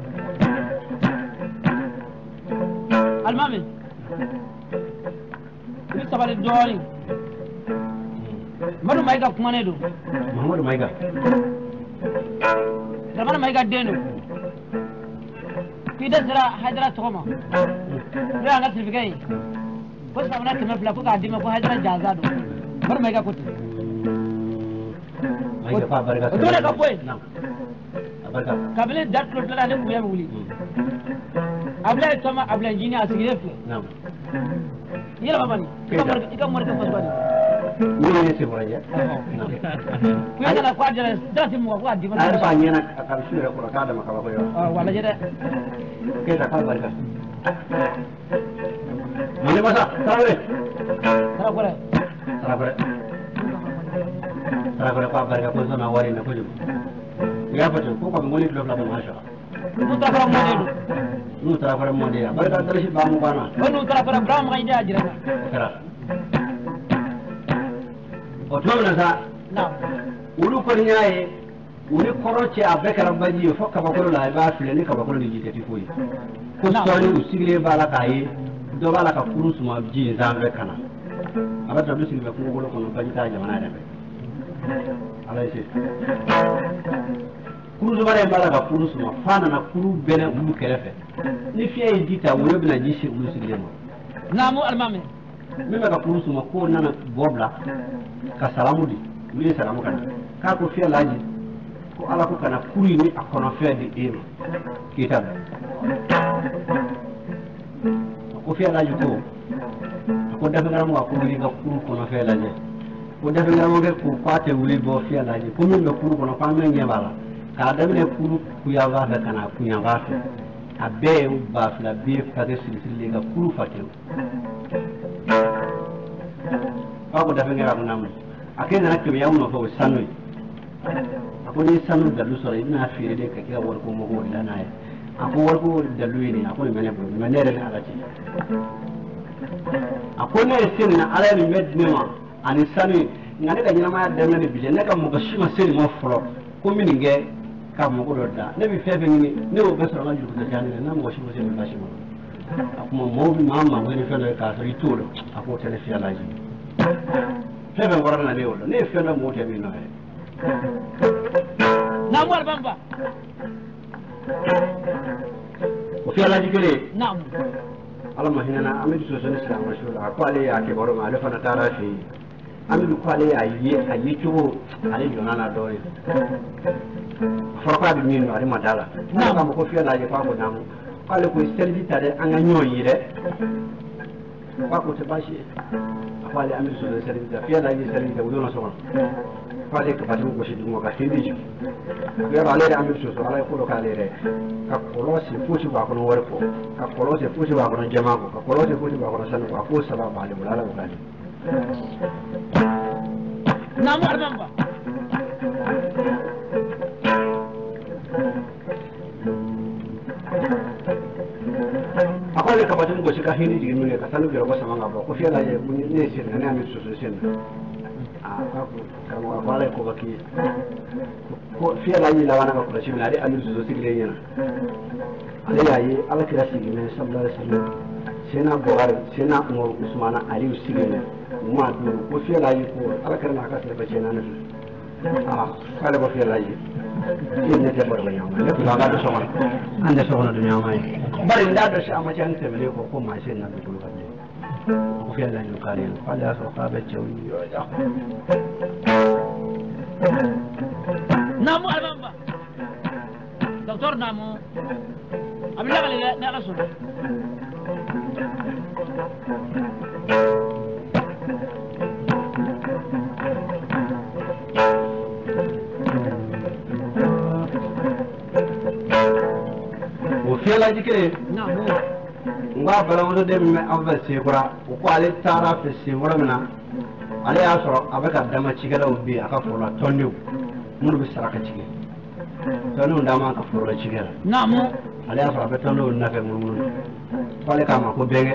[SPEAKER 3] almami ni sabale dori madu maiga kuma ne do
[SPEAKER 1] muhammadu maiga
[SPEAKER 3] zamana maiga deno kida sira hadra toma ya nga tirfikai ko sabana kema bla ko kadima ko hadra jazado madu maiga ko
[SPEAKER 1] maiga pa barka
[SPEAKER 3] do ka koy
[SPEAKER 1] barka
[SPEAKER 3] kabile dat lo tala ne kuya wuli abla toma abla jini asigire fe
[SPEAKER 1] nam
[SPEAKER 3] yela babani ikamor ikamor ka fasbani
[SPEAKER 1] ni ne se boya
[SPEAKER 3] kuya kana kwa jara dati mu kwa di
[SPEAKER 1] ana ba nyana ka shira ko ka da maka ba ko yo
[SPEAKER 3] ah wala jeda
[SPEAKER 1] ke da ka barka mane Mali masa Traoré
[SPEAKER 3] Traoré
[SPEAKER 1] Traoré Traoré ko barka ko zona wari na ko jum ya fatu ko ko ngoli do la ma sha
[SPEAKER 3] nu Traoré modelu
[SPEAKER 1] nu Traoré modelu barka dara shi ba mu bana
[SPEAKER 3] nu Traoré bra ma ida ajira
[SPEAKER 1] kara o to na sa
[SPEAKER 3] na
[SPEAKER 1] ulu ko nyaaye uli koroche abekara baji fo ka bakolo la ba file ni ka bakolo ni jite tifoyi ko soni usigile bala kai do bala ka kurusu ma ji zambe kana abata do sigile ko ngolo kono baji ta jamana da be ala ise kurusu bala bala ka kurusu ma fana na kuru bene ulu kerefe ni fiye dita wuro bina jishi ulu sigile mo
[SPEAKER 3] namu almame
[SPEAKER 1] meme ka kurusu ma ko nana bobla ka salamu di uli salamu kana ka ko fiye laji ko ala ko kana kuri ni akono fedi ema kitab ko fi ala yuko ko dafa ngam ko wuri ga kuru kono fe la je ko dafa ngam ga ko pate wuri bo fi ala je ko min ga kuru kono fa men bala ka dafa ne kuru ku ya va kana ku ya va abe u ba fla be fa ga silsile ga kuru fate ko dafa ngam nam akena nakki ya uno fa sanoi ako ni sanu dalu sore ina fiire de ka kira warko mo ko dana ya ako warko dalu ni ako ni mene bro mene re ala ci ako ne sin na ala ni mednema ani sanu ngane ka nyama da ngane bije ne ka mo ga shima sen mo folo ko min nge ka mo ko da ne bi fefe ni ne o besoro la juru da jani na mo shima sen ba shima ako mo mo bi mama ngani fele ka so itulo ako tele fi ala ji fefe ngora na ne o ne fele mo te mi no
[SPEAKER 3] namu albamba
[SPEAKER 1] o fi ala jikele
[SPEAKER 3] namu
[SPEAKER 1] ala mahinana amidu so so islam mashura ko ale ya ke boro ma ale fana tara fi amidu ko ale ya yi ayi chugo ale jona na do yi forpa bi min ari madala na ka ko fi ala je pa ko namu ale ko servi tare anga nyoyi re ba ko te bashi ko ale amidu so servi ta fi ala je servi ta wudo na so fale ka fatu ko shi dungo ka hindi ji ya ba le amir so so ala ko ka le re ka kolo si fushi ba ko no wor ko ka kolo si fushi ba ko no jama ko ka kolo si fushi ba ko no san ko ko sala ba le wala ko ni
[SPEAKER 3] namu arbamba
[SPEAKER 1] akole ka fatu ko shi ka hindi ji ne ka sanu ko sama ngabo ko fi la ye ne shi ne amir so so sen kamo wala ko baki ko fi ala yi lawana ko da shi na dai amin su zo sigire yana ale yayi ala kira sigire ne sallallahu alaihi wasallam sai na buhari sai na umar usman ali sigire ma du ko fi ala yi ko ala kira na ka sai bace na nasu ah kala ko fi ala yi shi ne ta barba yawa ne ko ga da shawara an da shawara da yawa mai bari da da shi amma can ta mele ko ko ma sai na da kullu وفي الله يقارن قال يا رقابة جوي
[SPEAKER 3] نامو البابا دكتور نامو أبي لا لا لا لا سورة
[SPEAKER 1] وفي الله ذكره
[SPEAKER 3] نامو
[SPEAKER 1] nga bala wado de me ava sekura ko ale tara fe sekura mina ale ya soro abaka dama cigala ubi aka fura tondu mun bi saraka cige tonu ndama aka fura cigala
[SPEAKER 3] namu
[SPEAKER 1] ale ya soro abaka tondu na fe mun mun wale kama ko bege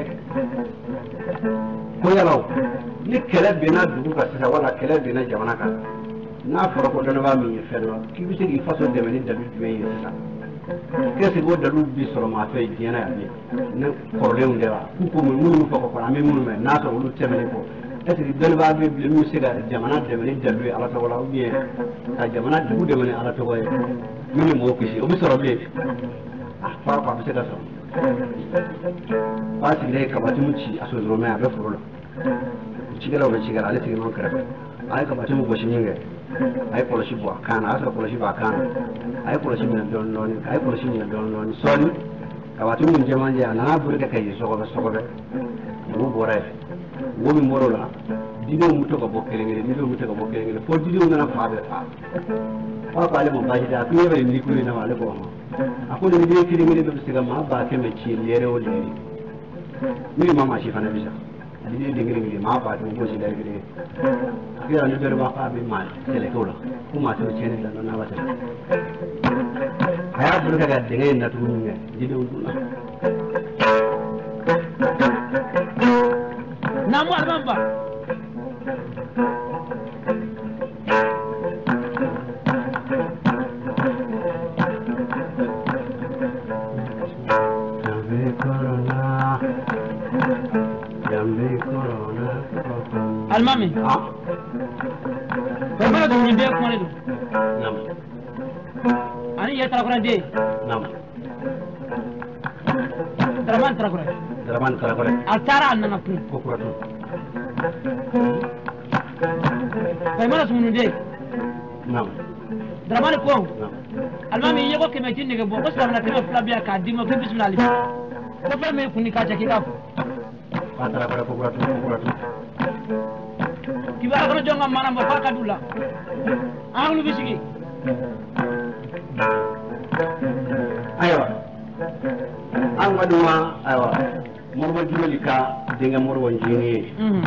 [SPEAKER 1] ko yalaw ni kele bina dugu ka sisa wala kele bina jamana ka na fura ko dana ba mi fe no ki bi sigi faso de meni dalu be yi sisa kesi go dalu bi soro ma fe diena ya ni ne korle unde wa ku mu mu ko ko ami mu me na so lu temele ko eti dalu ba be bi mu siga jamana de meni dalu ala to wala ubi ta jamana dugu de meni ala to ko mini mo kisi o bi soro be ah fa fa bi siga so fa si le ka batu muci aso zoro me abe furo ci gala o ci gala ale tigi non kare ay ka batu mu go shi nge ay ko shi bo kana asa ko shi ba kana ay ko shi min don non ay ko shi min don non soni ka watu mun jama ja na buri ka kai so ko so ko mo bore wo mi moro la dido mu to ko bokkele ngere dido mu to ko bokkele ngere fo dido na fa be fa fa ko ale mo ba da ku yebe ni ku ni na wale ko ako ni dido kiri ngere be siga ma ba ke me ci lere o lere ni mama shi fana bisa ni dingiri ni ma ba to ko shi da gire kira ni dare ba fa bi ma tele ko la kuma to ce ne da na ba ta aya buru ka dinga na tu ni ji do dula
[SPEAKER 3] namu albamba Almami.
[SPEAKER 1] Ah.
[SPEAKER 3] Bagaimana dengan dia kemarin itu?
[SPEAKER 1] Nam.
[SPEAKER 3] Ani ya terakuran dia.
[SPEAKER 1] Nam.
[SPEAKER 3] Draman terakuran.
[SPEAKER 1] Draman terakuran.
[SPEAKER 3] Altara anak pun.
[SPEAKER 1] Kokuratu.
[SPEAKER 3] Bagaimana semua dia?
[SPEAKER 1] Nam.
[SPEAKER 3] Draman kau.
[SPEAKER 1] Nam.
[SPEAKER 3] Almami iya kok kemajin ni kebo. Kau sekarang nak kena pelabia kadi mau kebis melalui. Kau pernah mengikuti kaca kita?
[SPEAKER 1] Antara pada kokuratu kokuratu.
[SPEAKER 3] Kibara kono jonga mana mo fa kadula anglu bisiki
[SPEAKER 1] Aywa an waduma aywa morbo jumeli ka dinga morbo jini
[SPEAKER 3] mhm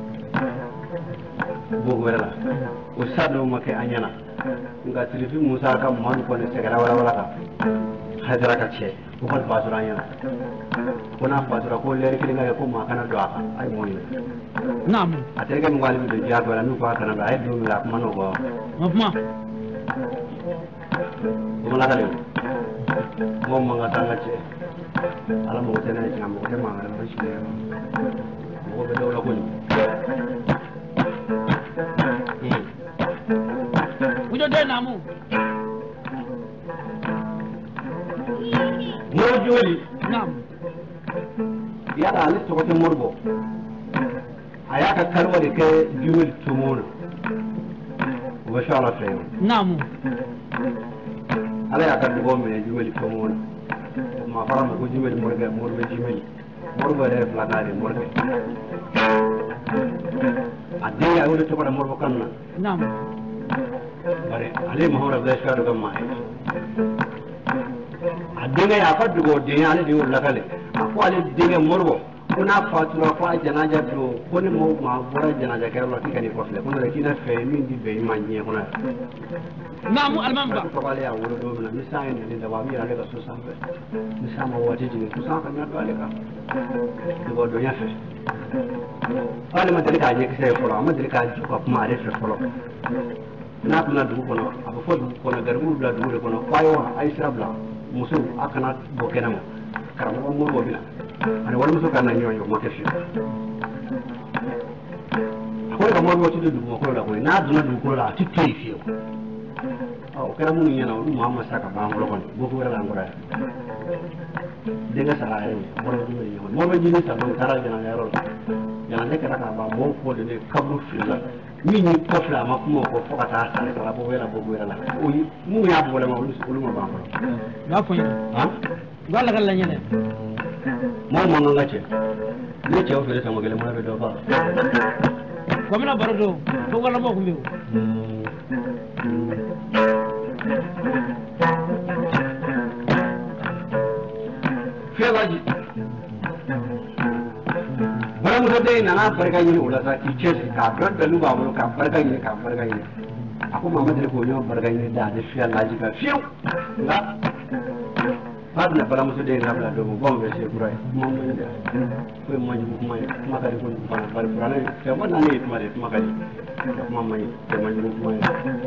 [SPEAKER 1] bogo wala o sado make anyana nga tilifi musa ka man ko ne segara wala wala ka hadara ka che ko ko basura anyana kona basura ko leri kilinga ko ma kana do aka ay moyi
[SPEAKER 3] nam
[SPEAKER 1] atege mo ngali do jago wala nu ko kana ba ay do la mano go
[SPEAKER 3] mafma
[SPEAKER 1] mo la kale mo mo nga tanga che ala mo tena che ngam ko te ma ngala mo shi mo be do la ko ni
[SPEAKER 3] ujo de namu
[SPEAKER 1] mo joli
[SPEAKER 3] nam
[SPEAKER 1] yala ali to ko morbo ayaka kalwa de ke jumel tumuna wa sha Allah tayo
[SPEAKER 3] namu
[SPEAKER 1] ala ya ka dubo me jumel tumuna ma fara ko jumel morga morbe jumel morba de flanare morbe ade ya wala to ko morbo kanna
[SPEAKER 3] nam
[SPEAKER 1] bare ali mahora da sha daga ma adinga ya fa dubo de ya ali wala kale ko ali dinga morbo kuna fatura fa janaja do koni mo ma bora janaja kero la tikani kofle kuna da kina fe min di be manye kuna
[SPEAKER 3] namu almamba
[SPEAKER 1] ko bale ya wuro do na misai ne da wa mi ale ka so sambe misama wati ji ku sa ka na do ale ka do do ya fe ale ma dali ka je ke se folo ma dali ka ji ko ma ale fe folo na kuna du kono abu fo du kono garbu bla du kono fayo ay sabla musu akana bo kenamo karamo mo mo bila ani wala muso kana nyonyo mo kefi ko ga mo mo tudu mo ko la ko na duna du ko la ti ti fi o kera mu nyana o Muhammad saka ba mo ko bo ko la ngora de ga sala ay mo do ni mo mo jini sa do tara jana yaro jana de kara ka ba mo ko de kabu filla mi ni ko fla ma ko ko fo ka ta sala sala bo wela bo wela la o mu ya bo le ma lu lu ma ba mo
[SPEAKER 3] na fo
[SPEAKER 1] ha
[SPEAKER 3] wala kala nyene
[SPEAKER 1] mo mo nga che ne che o fere sama gele mo be do ba
[SPEAKER 3] ko mina barodo to wala mo ko mi fiyaji baram so de nana barka ni ula sa iche ka brad belu ba mo ka barka ni ka barka ni aku mamad ko nyo barka ni da de fiyaji ka fiyo la Padna para muso de ngabla do mo bombe se kurai mo mo de ko mo nyu ko mo ma ka ko pa par prane se mo na ni ma de ma ka ma ma ni se mo nyu ko mo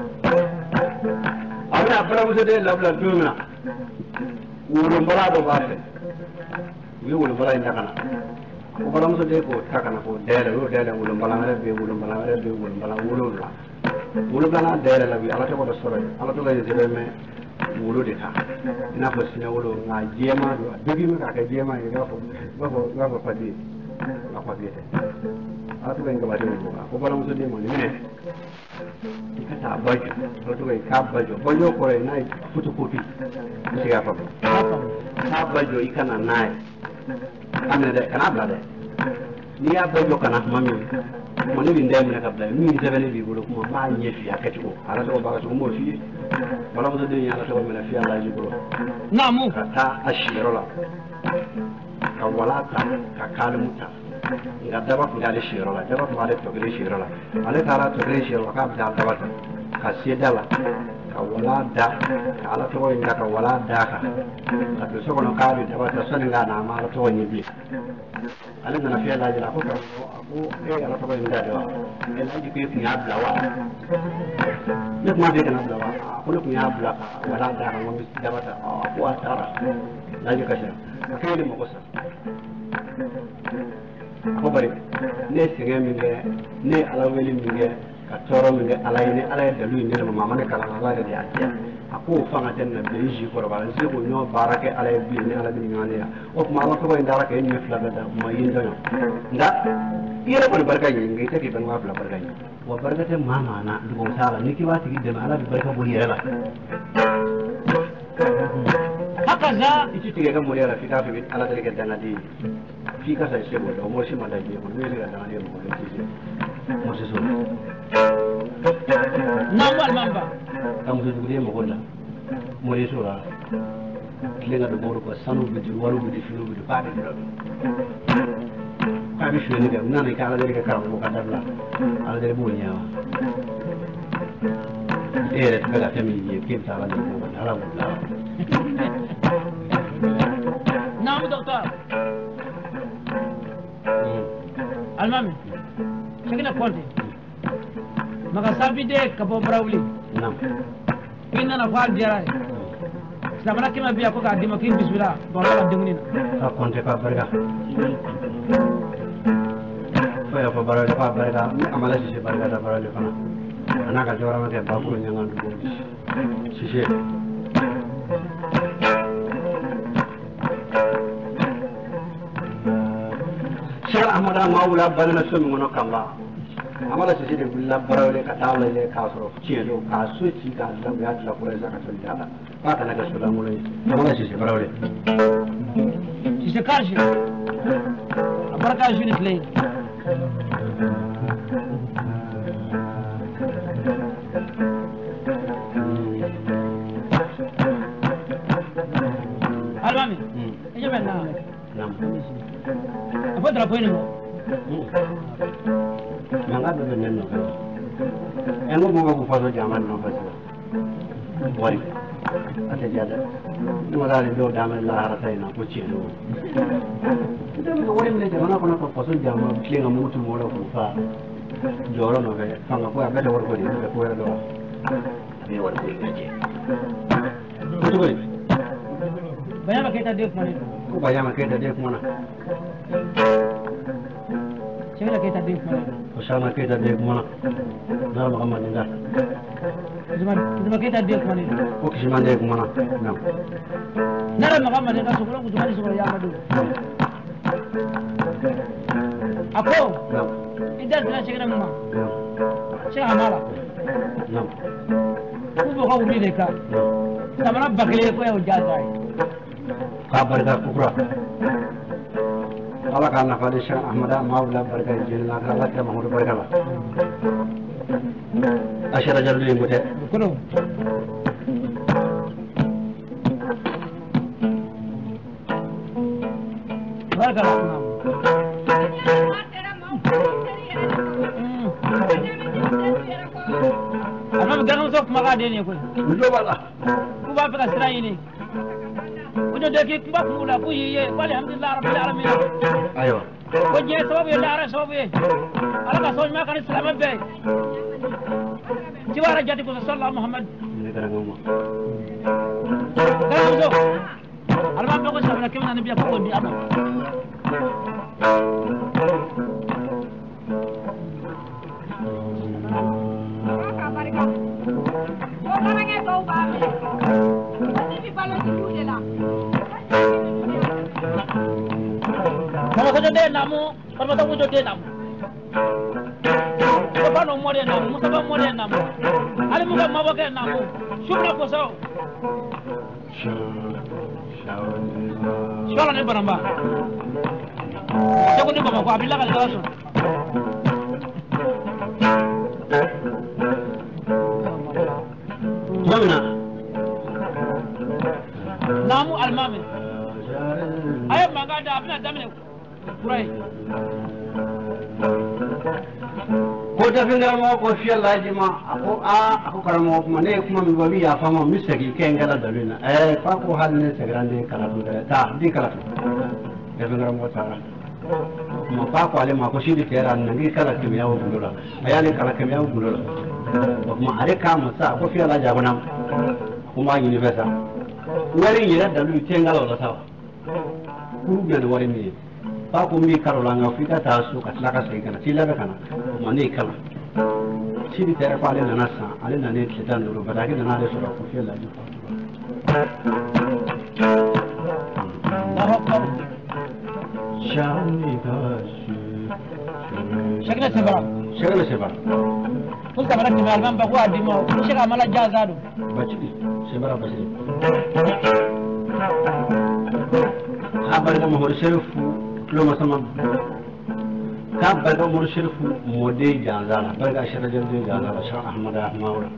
[SPEAKER 3] abra para muso de labla do na wuro mbala do ba fe wi wuro mbala inda kana ko para muso de ko takana ko dele ro dele wuro mbala ngare be wuro mbala ngare be wuro mbala wuro la wuro bana dele la bi ala to ko do sore ala to la je me wolo de ta ina fa sina wolo nga jema do dogi mi ka ka jema ni ga fo ga fo ga fo padi ga fo biete atu ga ngaba de ko ko bala muso de mo ni ne ka ta bajo to to ka bajo bajo ko re nai futu kopi si ga fa ka bajo ikana nai amne de kana bla de ni ya bajo kana mami mo ni binde mo ne ka bla mi ni sebele bi bolo ko ma nyefi akati ko ala to ba ko mo fi wala mo de nyala to mo na fi ala ji bolo namu
[SPEAKER 1] ta ashiro la ka wala ta ka kalimu ta nga daba kun ale shiro la daba kun ale togre shiro la ale taara togre shiro ka bida daba ta ka seda la ka wala da ka ala to inda ka wala da ka ka to so kono ka bi daba ta sani nga na ma ala to ni bi ale na fiya la jira ko ka ko e ala to inda da e la ji ko kun ya bla wa ne kuma be kana bla wa ko ne kun ya bla wala da ka mo daba ta ko atara la ji ka shi ka le mo ko sa ko bari ne sɛgɛn min kɛ ne ala wele min kɛ ka tɔɔrɔ min kɛ ala ye ni ala ye dalu in di ne ma ma ne kalan ala yɛrɛ de y'a diya a k'o fanga tɛ na bɛn si kɔrɔba n se k'o ɲɔgɔn baara kɛ ala ye bi ni ala bɛ ɲɔgɔn ya o tuma ala tɔgɔ in dara k'e ɲɛ fila bɛɛ da kuma yin dɔn nka i yɛrɛ kɔni barika ɲini nka i tɛ k'i bɛnwa fila barika ɲini wa barika tɛ maa maa na dugu t'a la ni k'i b'a tigi dɛmɛ ala bɛ barika bɔ i yɛrɛ la
[SPEAKER 3] hakaza
[SPEAKER 1] i ti tigɛ ka mɔri la f'i k'a fɛ ala tɛ kɛ dangaden ye f'i ka sa se bɔ dɔn mɔsi ma da diɲɛ kɔnɔ n'o ye ka dangaden mɔgɔ bɛ t'i mɔsi so
[SPEAKER 3] namu alimamba
[SPEAKER 1] ka muso duguden mɔgɔ la mɔri so la tile ka don mɔri kɔ sanu bɛ di wariw bɛ di finiw bɛ di k'a bɛ dɔrɔn k'a bɛ suyɛni kɛ n'a ni ka ala tɛ kɛ karamɔgɔ ka dabila ala tɛ b'o ɲɛ wa e yɛrɛ tɛ ka fɛn min ye k'e bɛ taa ala de b'o kɔnɔ ala b'o bila
[SPEAKER 3] namu docteur almami segina konte maka sabide ka bo brawli
[SPEAKER 1] nam
[SPEAKER 3] inna na fa diara sabana kima biya ko ka dima kin bismillah bo la demuni
[SPEAKER 1] ka konte ka barka fa ya fa barka fa barka amala si barka da barka fana ana ka jora ma ke ba ko nyanga ndu si si Sera amada maula balana so mi ngono kamba amada sisi de bulla barawle ka tawla le ka so cielo ka so ci ka da ya tla ko za ka tunda da ba kana ga so da mulai amada sisi barawle
[SPEAKER 3] sisi kashi abarka shi ne play almami ije benna
[SPEAKER 1] nam
[SPEAKER 3] apa drapo ini mo
[SPEAKER 1] manga be ben no en go mo ko faso jaman no faso wari ate jada no dale do dame la harata ina ko cielo dem ko wari me jamana ko no ko faso jaman klinga mutu mo ko fa joro no be fanga ko abeta war ko ni be ko do be war ko ni je ko to
[SPEAKER 3] banyak pakai tadi mana
[SPEAKER 1] ko bayama ke da de ko na
[SPEAKER 3] cewek kita di mana
[SPEAKER 1] ko sama ke da de ko na na Muhammad nda
[SPEAKER 3] cuma cuma kita di mana
[SPEAKER 1] ko kisman de ko na na
[SPEAKER 3] nara Muhammad nda sekolah cuma di sekolah yang ada aku idan sudah cakap nama cakap amala
[SPEAKER 1] na
[SPEAKER 3] aku bukan uri deka sama nak bakal aku yang jazai
[SPEAKER 1] ka barka kukura ala ka nafa de Cheikh Ahmada Mawla barka jinna ka ala ka mahmud barka la ashara jallu ngute
[SPEAKER 3] kono barka la ana ganan sok maga de ne ko
[SPEAKER 1] do bala
[SPEAKER 3] ku ba fa sira yini udah deki mbak mula ku yiye alhamdulillah rabbil alamin
[SPEAKER 1] ayo
[SPEAKER 3] ko je sababu ya dara sababu ya ala ka soj ma kan islam be ci wara jati ko sallallahu muhammad
[SPEAKER 1] ni dara ngoma
[SPEAKER 3] kan so alma be ko sabna kimna nabiya ko ndi aba Kalau kau jadi namu, kalau kau jadi namu, kau kalau mau jadi namu, muka mau jadi namu, ada muka mau jadi namu, siapa kau? Siapa ni beramba? Siapa ni beramba? Kau ambil lagi kalau
[SPEAKER 1] Mana?
[SPEAKER 3] Namu almami. aye magada abina damine kurai
[SPEAKER 1] ko ta fin garamo ko fiye laji ma ako a ako karamo kuma ne kuma mi babi ya fama mi segi ke ngala dalina eh fa ko hal ne segrande kala du ta di kala ya fin garamo tara kuma fa ko ale ma ko shi di kera nan gi kala kimi yawo gulula ayane kala kimi yawo gulula kuma are ka musa ko fiye laji abuna kuma university wari yira dalu te ngala la tawa kuru bi wari mi fa ko mi karola nga fika ta su ka tlaka sai kana tilaga kana mane kala shi bi tare fa ale na nasa ale na ne kitan do ba da ke na le so ko fiye la ju shani gashi
[SPEAKER 3] shakla sebara
[SPEAKER 1] shakla sebara
[SPEAKER 3] ko ka bara timal ban ba ko adimo ko shaka mala jazado
[SPEAKER 1] bachi sebara bachi habar da mahor sherifu lo masama ka barga mur shirfu mode janzala barga shirajen de janzala sha ahmad ahmawra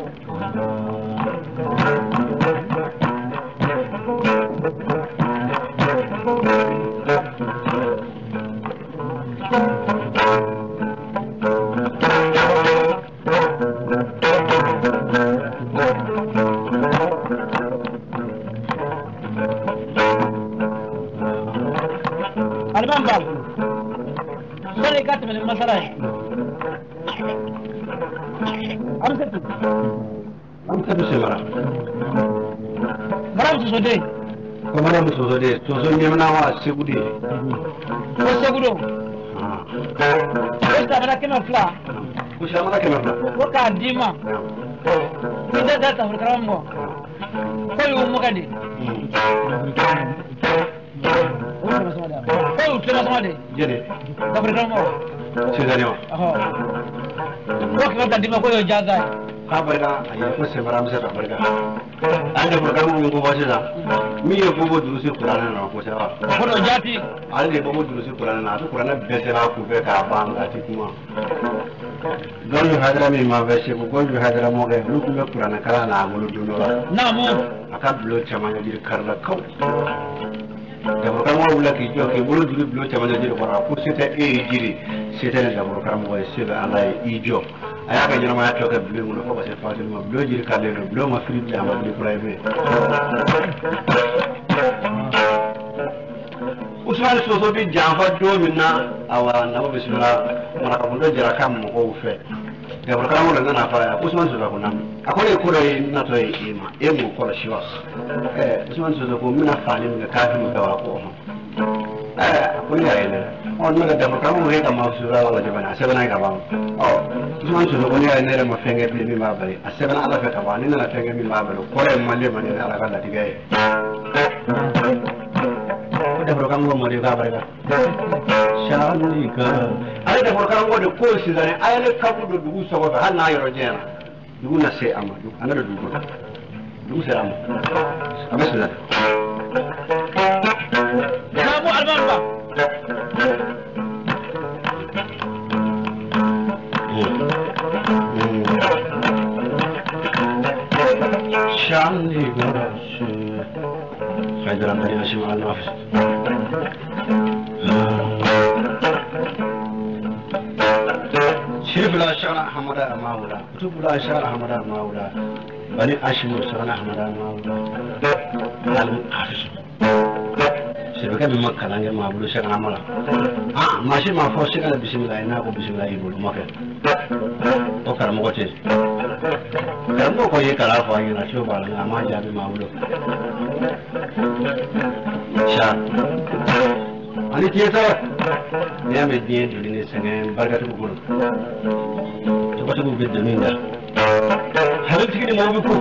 [SPEAKER 3] alban bal sore kat men masala amsatu
[SPEAKER 1] amsatu sebara
[SPEAKER 3] maram so de
[SPEAKER 1] ko maram so de to so nyamna wa segude
[SPEAKER 3] ko segudo
[SPEAKER 1] ah
[SPEAKER 3] ko ta bana kema fla
[SPEAKER 1] ko shamara kema fla
[SPEAKER 3] ko ka dima ida da ta hurkaramo ko yu mo kadi ko utema samade
[SPEAKER 1] jere
[SPEAKER 3] da hurkaramo
[SPEAKER 1] sedanyo
[SPEAKER 3] oh ko ka ta dima ko yo jaga
[SPEAKER 1] ha barga ayi ko sebara amsa ta barga ande hurkaramo mi ko wasida mi yo bobo durusi qur'ana na ko sawa
[SPEAKER 3] ko do jati
[SPEAKER 1] ale bobo durusi qur'ana na to qur'ana besera ku be ka banga ti kuma don yu hadra mi ma veshe ko gon yu hadra mo ge lu ku be qur'ana kala na ngulu dunora
[SPEAKER 3] na mo
[SPEAKER 1] aka blo chama ya dir karla kaw da ko kamo wala ki jo ke bolo dulu blo chama ya dir ko ra ko sete e jiri sete ne da ko kamo wa sebe ala i jo aya ga nyama ya to ka blo mu ko ba se fatil ma blo jiri kalle no blo ma free ya ma blo private usman soso bi janfa do minna awa na bo bismillah mara ko do jira kam mo ko fe ga ko kamo da na fa usman soso ko nam akole ko do na to e ma e mo ko shiwas eh usman soso ko mina falin ga kafin ga wa ko eh akole ya ene on na da ko kamo he ka ma sura wala jabana sabana ga ba oh usman soso ko ya ene ma fenge bi mi ma bari asabana ala fa ka ba ni na fenge mi ma bari ko re malle mani ala ga da digaye da program go mari ga barga shani ka ai da program go da ko shi zane ai ne ka ku dubu so ba har na yoro jena dubu na sai amma dubu ana da dubu dubu sai amma amma sai da
[SPEAKER 3] kamu alban ba
[SPEAKER 1] shani ka خير من يشمع النفس شرف لا شرع حمد ماولا كتب لا شرع حمد ماولا بني اشمر شرع حمد ماولا علم عارف شركه بمكه لانه ما بلو شرع عملا اه ماشي ما فوق شرع بسم الله انا بسم الله يقول مكه to karamo ko ce karamo ko yi kala fa yana ciwo ba na ma jabi ma wulo sha ani ke ta ya me die duli ne sange barka tu gulu to ba tu bidda min da har tigi mo bi ko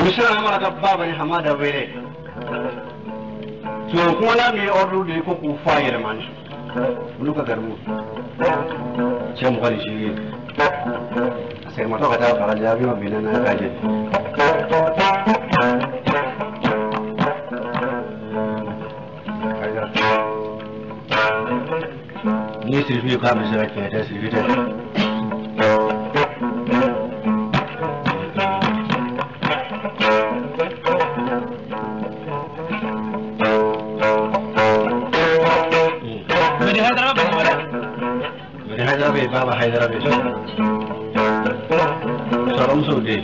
[SPEAKER 1] misra mara ka baba ni hamada wele so ko la mi ordu de ko ku fayere man lu ka garmu ce mu kali shi sai ma to ka ta fara jabi ma binana ka je ni sirfi ka mi sira ke ta sirfi ta Baba Hyderabad Saram Sudi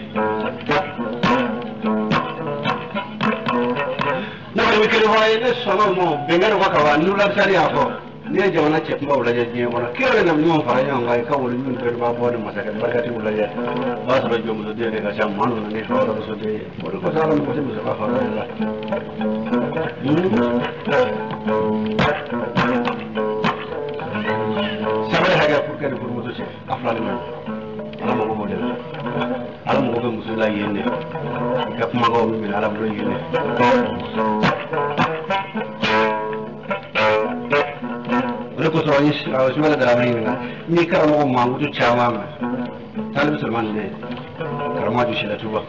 [SPEAKER 1] na mi kiri waye ne sono mo bengar ko ka wanu la sari afo ne jona che mo la je ko na kire na mo fara yo ngai ka wulu min ko ba bo ne masaka barkati wala ya ba so jo mo de ne ga jam manu ne ho ro so de ko ko sala mo se mo se ba fara la kadi pour mo ci aflal man ala mo mo dem ala mo be musula yende gaf ma go mi ala mo yende re ko so ni aw ci wala dara may nga ni karamo ma wutu chama ma talib sulman ne karamo ju shila tuba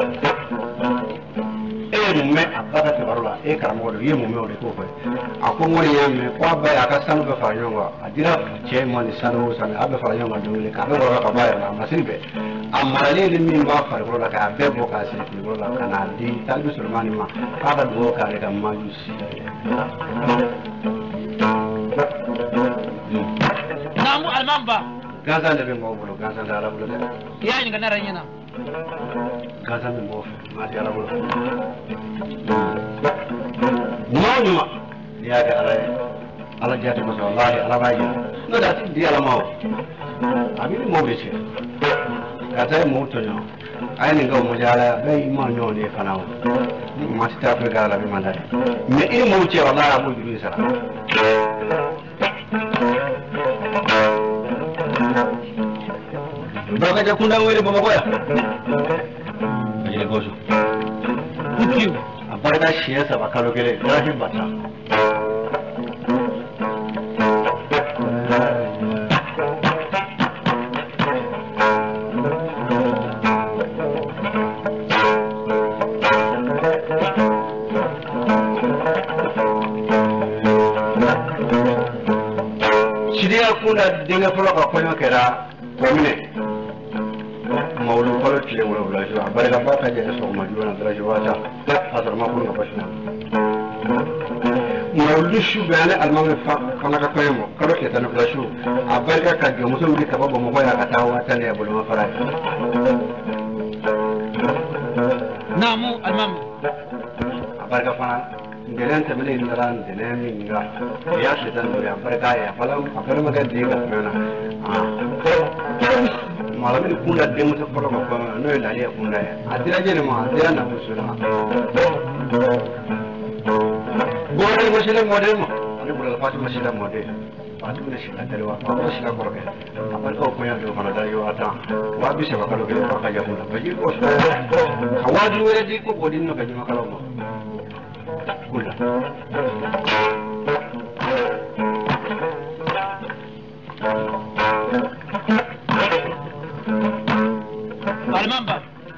[SPEAKER 1] e mo me abaka te barula e karamo do yemo me o de ko fa ako mo yame kwa ba ya ka sanu be fa nyonga adira che mo ni sanu sanu abe fa nyonga do le ka be ro ka ba ya ma sirbe amale le min ba fa ro la ka be bo ka se ki ro la kana di talbi sulmani ma ka ba do ka le ka ma ju si
[SPEAKER 3] namu almamba
[SPEAKER 1] gaza le be mo bolo gaza da la bolo
[SPEAKER 3] ya ni ngana ranyana
[SPEAKER 1] gaza me mo ma di ala bolo no ma ya ga ala ala jati ko wallahi ala baji no da ti di ala maw abi mo be ce ka ta mo to no ai ni ga mo jala bai mo no ne fanawo ma ti ta ga ala be mandare me e mo ce wallahi abu juri sara do ka ja kunda wele bama koya ajile gozo
[SPEAKER 3] kukiu
[SPEAKER 1] abarda shiya sa bakalo gele rahim bata kunda dinga folo ka koyo kera komine mawlu folo tile wala wala jo baraka baka je so ma jona dara jo wata asar ma kun ka bashna mawlu shu bana almam fa kana ka koyo mo kado ke tan flashu abarka ka je muso mi ka baba mo koya ka tawa tan ya bulu ma fara
[SPEAKER 3] namu almam
[SPEAKER 1] abarka fana ngelen tamile ndaran dene minga ya shetan do ya barka ya falam afar maga diga mana ah malami kunda demu se folo ko no la ya kunda ya adira je ma adira na musula gore mo shele model mo ani bula fatu mo shele model fatu ne shele dalwa ko shele ko ke apar ko ko ya do kana da yo ata wa bi se ba kalo ke ba ka ya kunda ba ji ko so hawadi wala di ko godin no ka ji makalo mo kula
[SPEAKER 3] almamba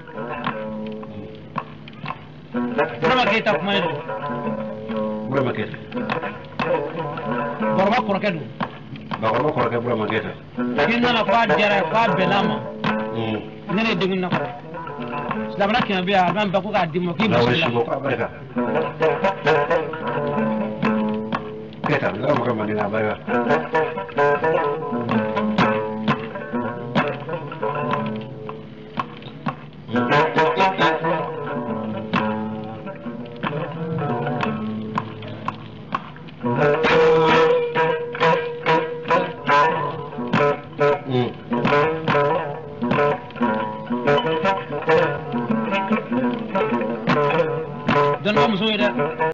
[SPEAKER 3] brama kita kumaino
[SPEAKER 1] brama kita
[SPEAKER 3] borba korokedu
[SPEAKER 1] ba ko ko ke brama kita
[SPEAKER 3] kinna na fa jara fa belama
[SPEAKER 1] mm
[SPEAKER 3] nene dingin na ko dabana kiya biya almamba ko ka dimo ki
[SPEAKER 1] bismillah ko baraka kita ngam ko mani na baraka